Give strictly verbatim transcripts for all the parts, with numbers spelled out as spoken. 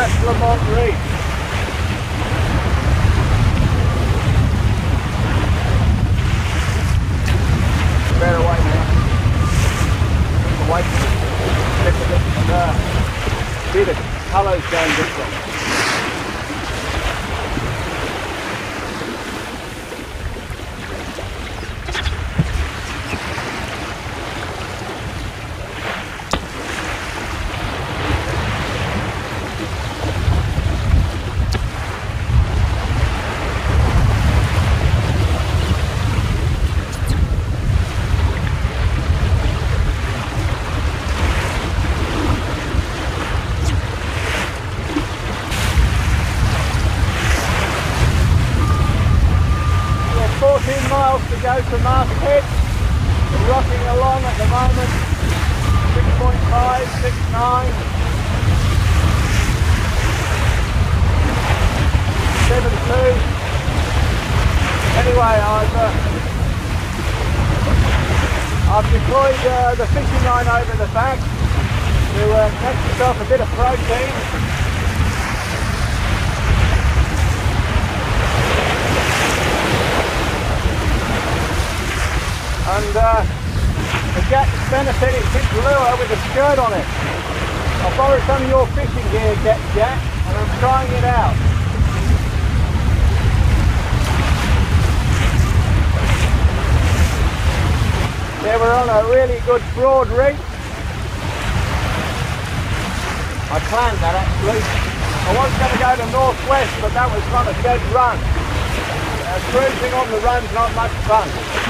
That's Lamont Reef. Bear away now. Away from it. Look at it. Uh, see the colours going different. fourteen miles to go to Masthead. We're rocking along at the moment. six point five, six point nine. seven point two. Anyway, I've, uh, I've deployed uh, the fishing line over the back to uh, catch myself a bit of protein. And uh, the Jack's benefit is this lure with a skirt on it. I borrowed some of your fishing gear, Jack, and I'm trying it out. Yeah, we're on a really good broad reef. I planned that actually. I was going to go to northwest, but that was not a dead run. Uh, cruising on the run's not much fun.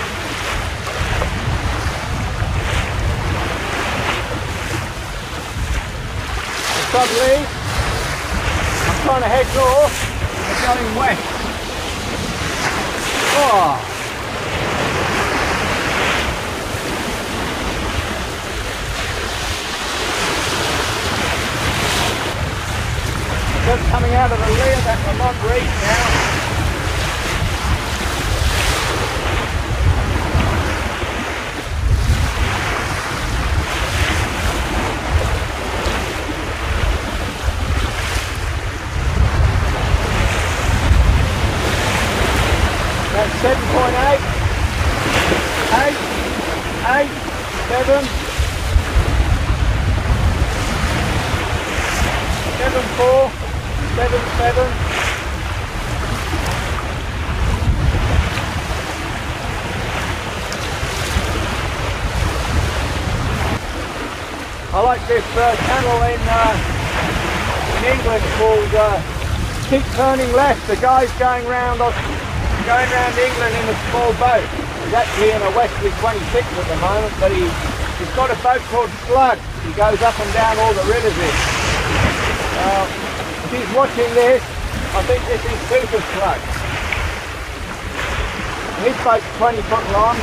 Suddenly, I'm trying to head north, we're going west. Oh. Just coming out of the lee of that Lamont Reef now. That's seven point eight, eight, eight, seven, seven, four, seven, seven. I like this uh, channel in, uh, in England called uh, Keep Turning Left. The guy's going round on going around England in a small boat. He's actually in a Wesley twenty-six at the moment, but he, he's got a boat called Slug. He goes up and down all the rivers in. Uh, if he's watching this, I think this is Super Slug. His boat's twenty foot long.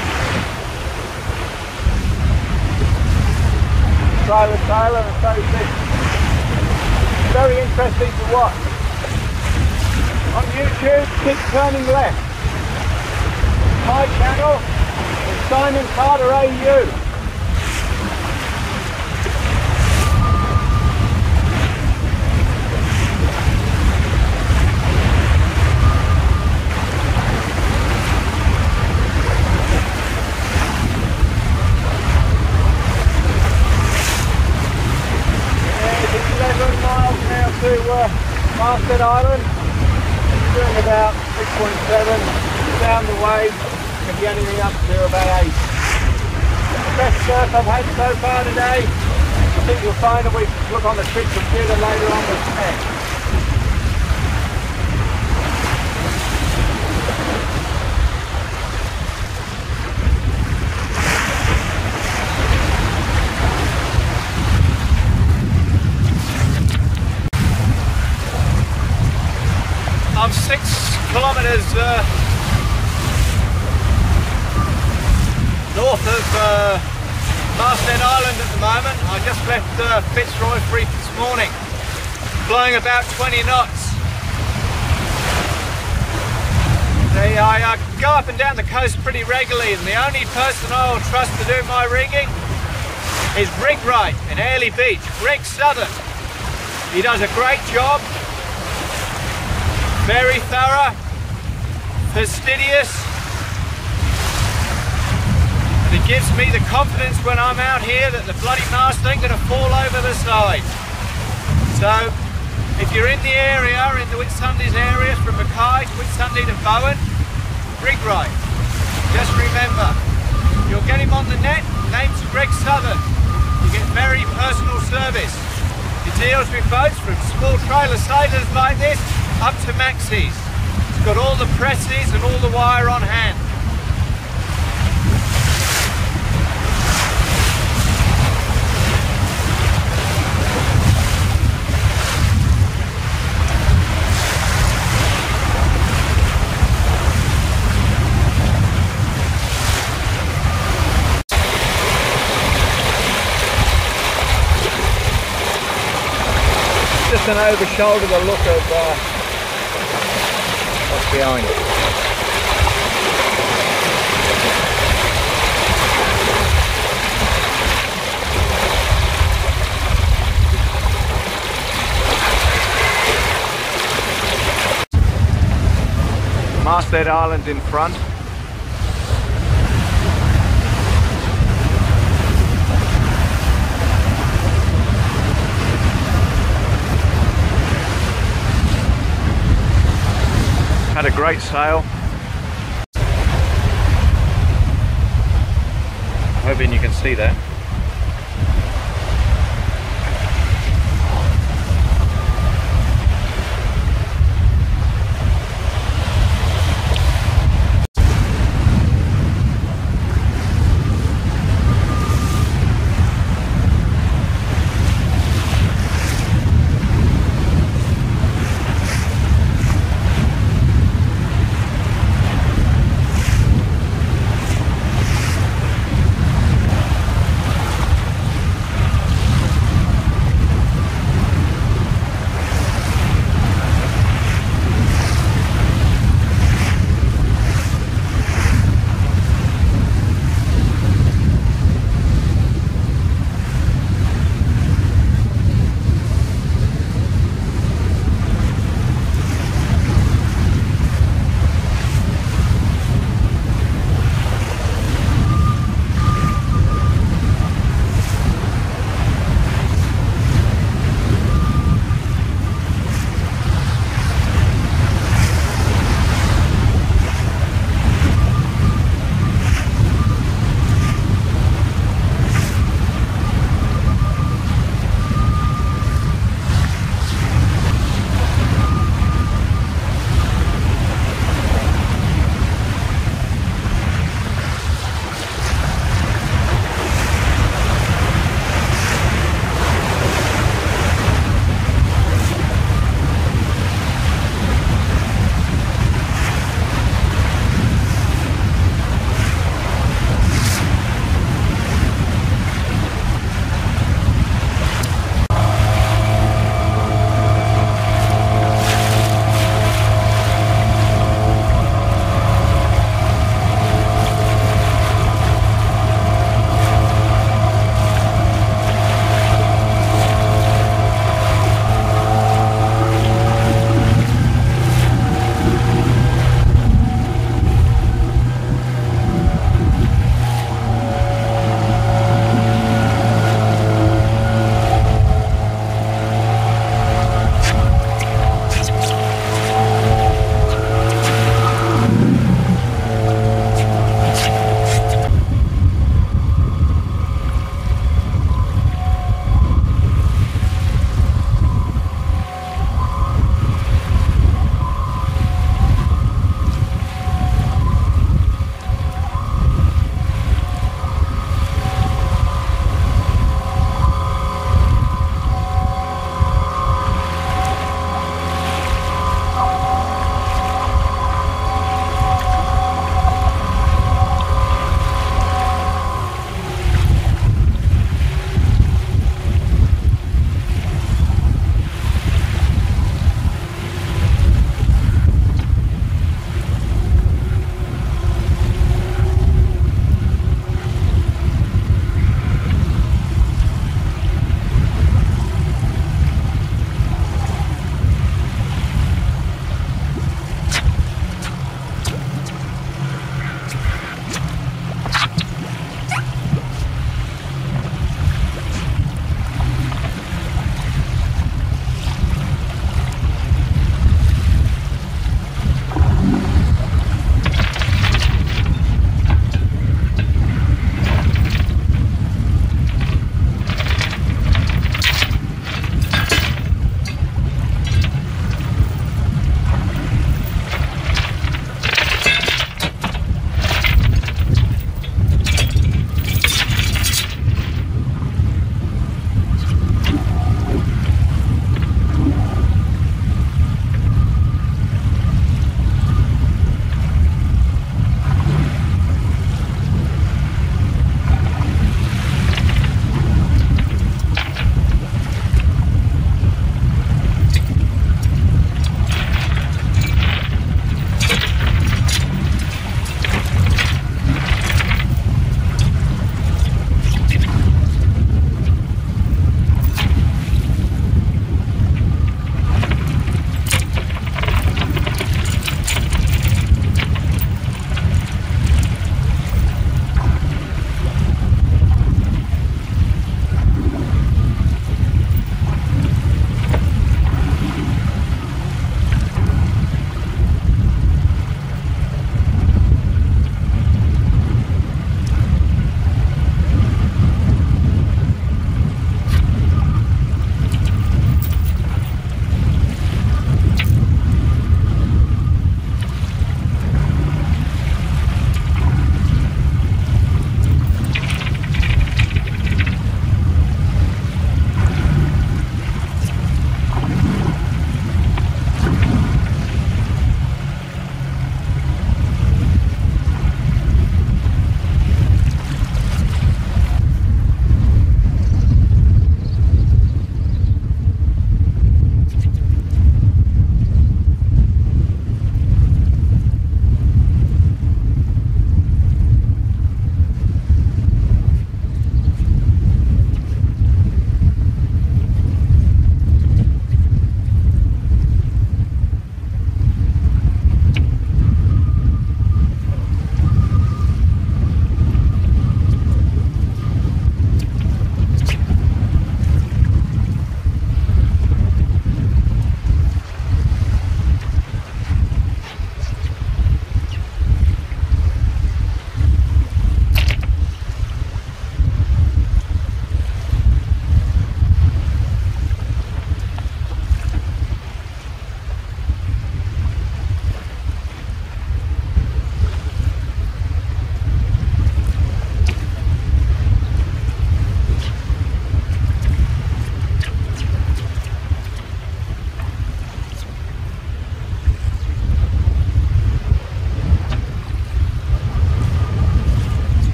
Trailer trailer and so this. Very interesting to watch. On YouTube, Keep Turning Left. My channel is Simon Carter A U. There's eleven miles now to uh, Masthead Island. Doing about six point seven down the way, and getting up to about eight. The best surf I've had so far today. I think you'll find that we look on the trip computer later on with ten. I'm six kilometres uh, north of uh, Masthead Island at the moment. I just left uh, Fitzroy Reef this morning, blowing about twenty knots. They, I uh, go up and down the coast pretty regularly, and the only person I will trust to do my rigging is Rig Right in Airlie Beach, Greg Southern. He does a great job, very thorough, fastidious, and it gives me the confidence when I'm out here that the bloody mast ain't going to fall over the side. So if you're in the area, in the Whitsundays area, from Mackay to Whitsunday to Bowen, rig right. Just remember, you'll get him on the net, name's Greg Southern. You get very personal service. He deals with boats from small trailer sailors like this up to maxis. He's got all the presses and all the wire on hand. Just an over shoulder the look of uh, what's behind it. Masthead Island's in front. Had a great sail. Hoping you can see that.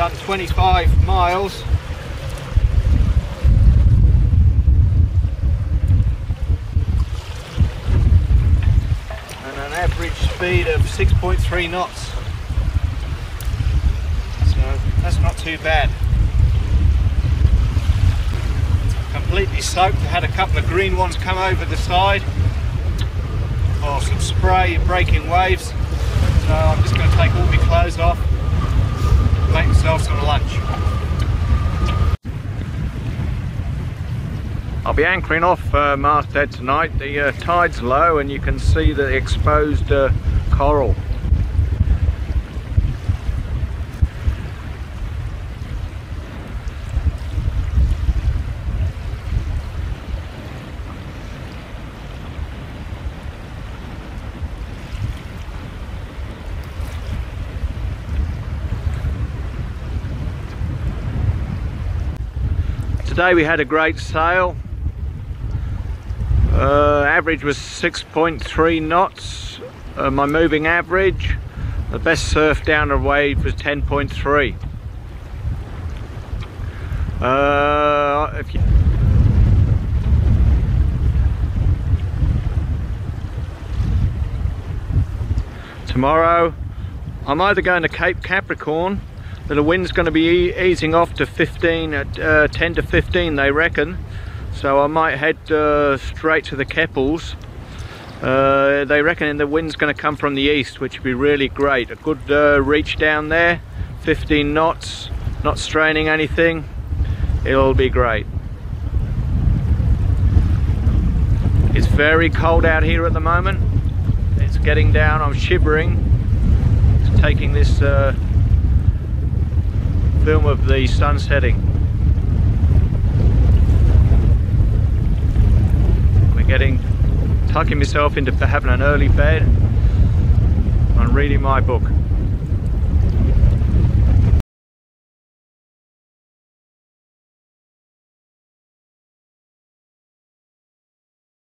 done twenty-five miles. And an average speed of six point three knots. So that's not too bad. Completely soaked. I had a couple of green ones come over the side. Or some spray and breaking waves. So I'm just going to take all my clothes off and make myself some lunch. I'll be anchoring off uh, Masthead tonight. The uh, tide's low and you can see the exposed uh, coral. Today we had a great sail. Uh, average was six point three knots. Uh, my moving average, the best surf down the wave was ten point three. Uh, if you Tomorrow I'm either going to Cape Capricorn. The wind's going to be e easing off to fifteen, uh, ten to fifteen they reckon, so I might head uh, straight to the Keppels. Uh, they reckon the wind's going to come from the east, which would be really great. A good uh, reach down there, fifteen knots, not straining anything, it'll be great. It's very cold out here at the moment. It's getting down, I'm shivering. It's taking this uh, film of the sun setting. We're getting, tucking myself into having an early bed and reading my book.